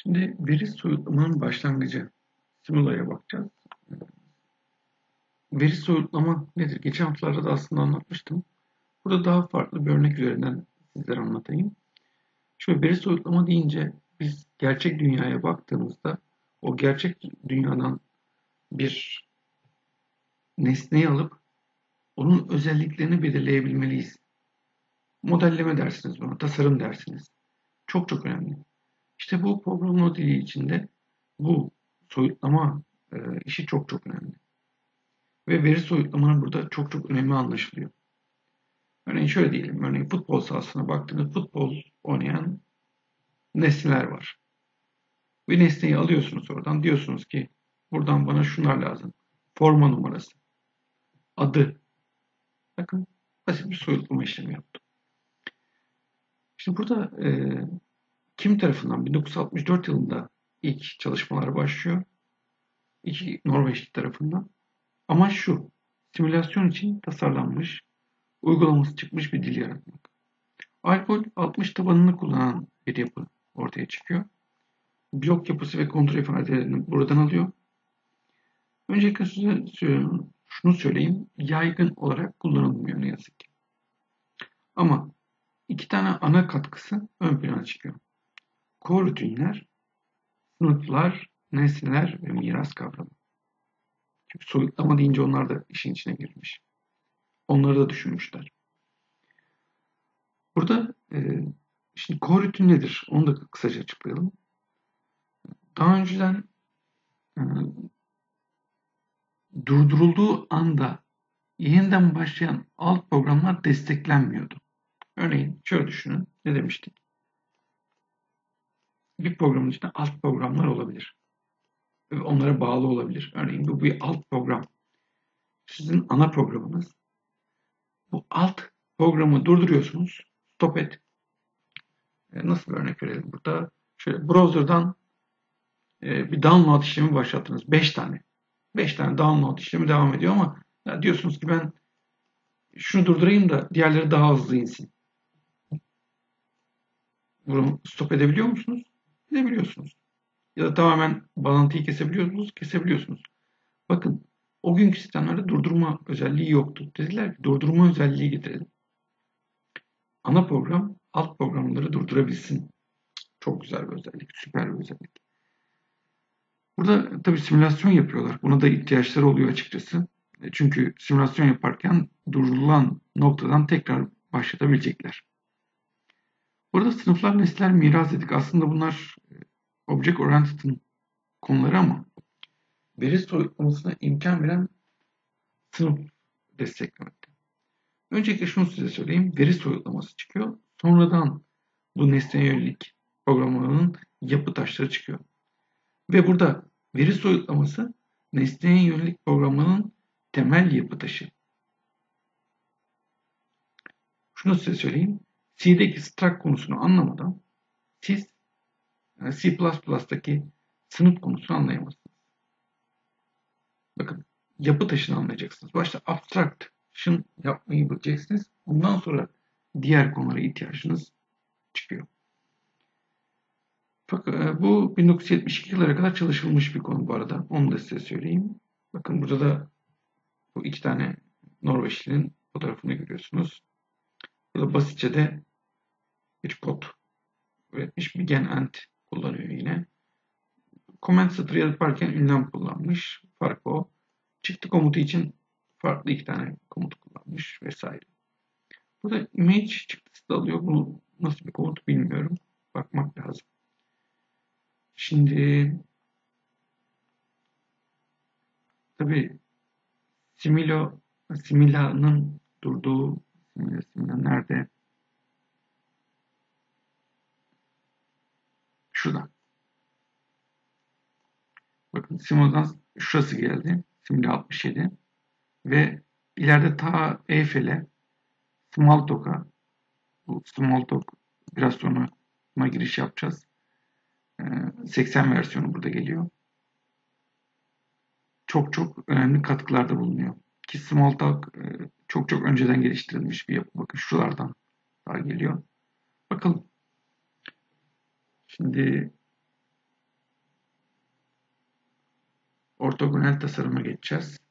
Şimdi veri soyutlamanın başlangıcı. Simula'ya bakacağız. Veri soyutlama nedir? Geçen haftalarda da aslında anlatmıştım. Burada daha farklı bir örnek üzerinden sizlere anlatayım. Şöyle veri soyutlama deyince biz gerçek dünyaya baktığımızda o gerçek dünyadan bir nesneyi alıp onun özelliklerini belirleyebilmeliyiz. Modelleme dersiniz buna, tasarım dersiniz. Çok çok önemli. İşte bu programlama dili içinde bu soyutlama işi çok çok önemli. Ve veri soyutlamanın burada çok çok önemi anlaşılıyor. Örneğin şöyle diyelim, örneğin futbol sahasına baktığınızda futbol oynayan nesneler var. Bir nesneyi alıyorsunuz oradan, diyorsunuz ki buradan bana şunlar lazım. Forma numarası, adı. Bakın basit bir soyutlama işlemi yaptım. Şimdi burada kim tarafından 1964 yılında ilk çalışmalar başlıyor. İki Norveçli tarafından. Amaç şu, simülasyon için tasarlanmış, uygulaması çıkmış bir dil yaratmak. Algol 60 tabanını kullanan bir yapı ortaya çıkıyor. Blok yapısı ve kontrol ifadelerini buradan alıyor. Öncelikle size şunu söyleyeyim. Yaygın olarak kullanılmıyor ne yazık ki. Ama iki tane ana katkısı ön plana çıkıyor. Korutinler, sınıflar, nesneler ve miras kavramı. Çünkü soyutlama deyince onlar da işin içine girmiş. Onları da düşünmüşler. Burada şimdi korutin nedir? Onu da kısaca açıklayalım. Daha önceden e, durdurulduğu anda yeniden başlayan alt programlar desteklenmiyordu. Örneğin şöyle düşünün. Ne demiştik? Bir programın içinde alt programlar olabilir. Ve onlara bağlı olabilir. Örneğin bu bir alt program. Sizin ana programınız. Bu alt programı durduruyorsunuz. Stop et. Nasıl bir örnek verelim burada? Şöyle browser'dan bir download işlemi başlattınız. 5 tane. 5 tane download işlemi devam ediyor ama ya diyorsunuz ki ben şunu durdurayım da diğerleri daha hızlı insin. Bunu stop edebiliyor musunuz? Edebiliyorsunuz. Ya da tamamen bağlantıyı kesebiliyor musunuz? Kesebiliyorsunuz. Bakın o günkü sistemlerde durdurma özelliği yoktu. Dediler ki durdurma özelliği getirelim. Ana program alt programları durdurabilsin. Çok güzel bir özellik, süper bir özellik. Burada tabii simülasyon yapıyorlar. Buna da ihtiyaçları oluyor açıkçası. Çünkü simülasyon yaparken durdurulan noktadan tekrar başlatabilecekler. Burada sınıflar, nesneler, miras dedik. Aslında bunlar Object Oriented'ın konuları ama veri soyutlamasına imkan veren sınıf desteklemekte. Öncelikle şunu size söyleyeyim. Veri soyutlaması çıkıyor. Sonradan bu nesneye yönelik programlamanın yapı taşları çıkıyor. Ve burada veri soyutlaması nesneye yönelik programlamanın temel yapı taşı. Şunu size söyleyeyim. C'deki struct konusunu anlamadan siz C++'daki sınıf konusunu anlayamazsınız. Bakın yapı taşını anlayacaksınız. Başta abstraction yapmayı bileceksiniz. Ondan sonra diğer konulara ihtiyacınız çıkıyor. Fakat bu 1972 yıllara kadar çalışılmış bir konu bu arada. Onu da size söyleyeyim. Bakın burada da bu iki tane Norveçlinin fotoğrafını görüyorsunuz. Burada basitçe de bir kod üretmiş. Bir gen kullanıyor yine. Comment satırı yaparken ünlem kullanmış. Fark o. Çıktı komutu için farklı iki tane komut kullanmış vesaire. Burada image çıktısı da alıyor. Bunu nasıl bir komut bilmiyorum. Bakmak lazım. Şimdi tabii Simila'nın durduğu Simila nerede? Şurada. Bakın Simila'dan şurası geldi. Simila 67 ve ileride ta Eyfel'e Smalltalk'a bu Smalltalk biraz sonra buna giriş yapacağız. 80 versiyonu burada geliyor. Çok çok önemli katkılarda bulunuyor. Ki Smalltalk çok çok önceden geliştirilmiş bir yapı. Bakın şuralardan daha geliyor. Bakalım. Şimdi ortogonal tasarıma geçeceğiz.